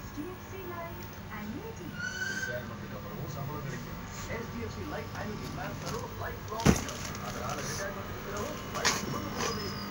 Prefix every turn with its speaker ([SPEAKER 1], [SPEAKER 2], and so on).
[SPEAKER 1] HDFC Life Annuity.
[SPEAKER 2] ரிட்டையர்மெண்ட்டுக்கு அப்புறமும் சம்பளம் கிடைக்கும். HDFC Life Annuity Plan தரும் லைஃப் லாங் இன்கம். அதனால ரிட்டையர்மெண்ட்டுக்கு பிறகும் லைஃப் முழுவதும்